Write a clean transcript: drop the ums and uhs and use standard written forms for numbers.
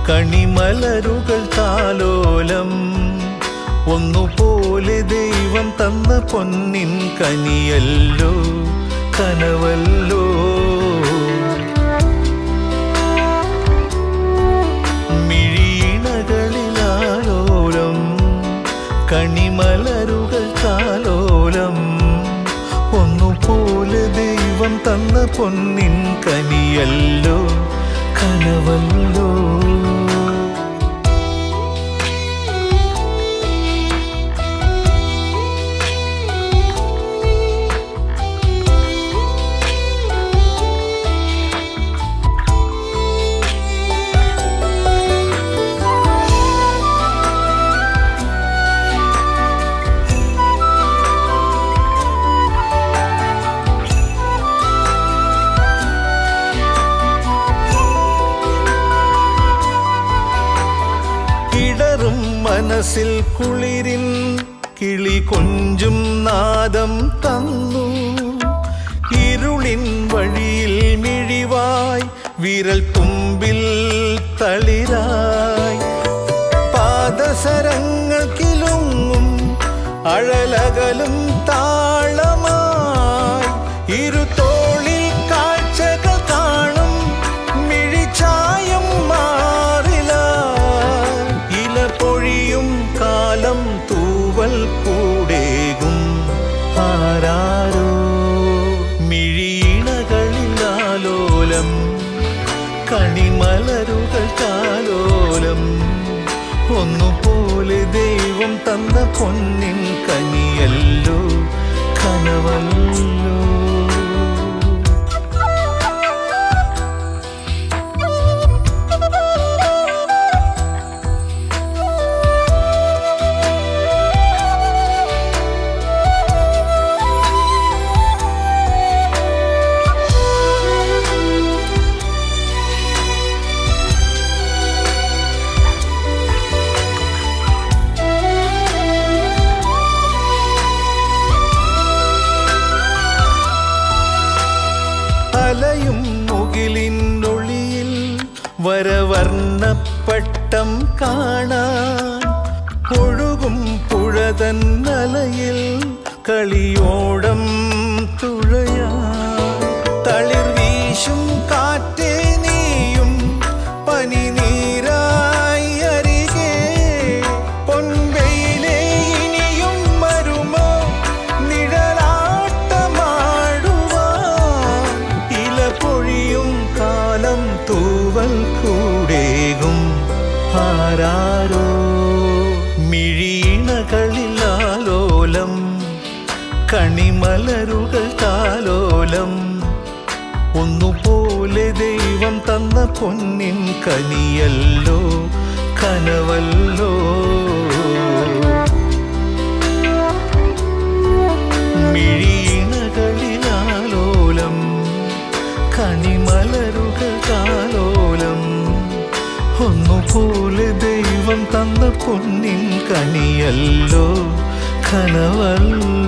കണിമലരുകൾ താലോലം ഒന്നുപോലെ ദൈവം തന്ന പൊന്നിൻ കനിയല്ലോ കനവല്ലോ മിഴിയിണകളിലാലോലം കണിമലരുകൾ താലോലം ഒന്നുപോലെ ദൈവം തന്ന പൊന്നിൻ കനിയല്ലോ കനവല്ലോ മനസ്സിൽ കുളിരിൻ കിളി കൊഞ്ചും നാദം തന്നു ഇരുളിൻ വഴിയിൽ മിഴിവായി വിരൽ തുമ്പിൽ തളിരായി പാദസരങ്ങൾ കിലുങ്ങും അഴലകലും താളമായി ഇരുതോളിൽ കാഴ്ചകൾ കാണും മിഴിച്ചായം കാലം തൂവൽ കൂടേകും ആരാരോ മിഴിയിണകളിലാലോലം കണിമലരുകൾ കാലോലം ഒന്നുപോലെ ദൈവം തന്ന പൊന്നിൻ കനിയല്ലോ കനവല്ലോ അലയും മുകിലിനൊളിയിൽ വരവർണ്ണപ്പട്ടം കാണാൻ ഒഴുകും പുഴതൻ അലയിൽ കളിയോടം തുഴയാൻ തളിർ വീശും കാറ്റേ നീയും പനിനീരായി അരികെ പൊൻവെയിലേ ഇനിയും വരുമോ കാലം തൂവൽ കൂടേകും ആരാരോ മിഴിയിണകളിലാലോലം കണിമലരുകൾ താലോലം ഒന്നുപോലെ ദൈവം തന്ന പൊന്നിൻ കനിയല്ലോ കനവല്ലോ മിഴിയിണകളിലാലോലം കണിമലരുകൾ കാലോലം ഒന്നുപോലെ ദൈവം തന്ന പൊന്നിൻ കനിയല്ലോ കനവല്ലോ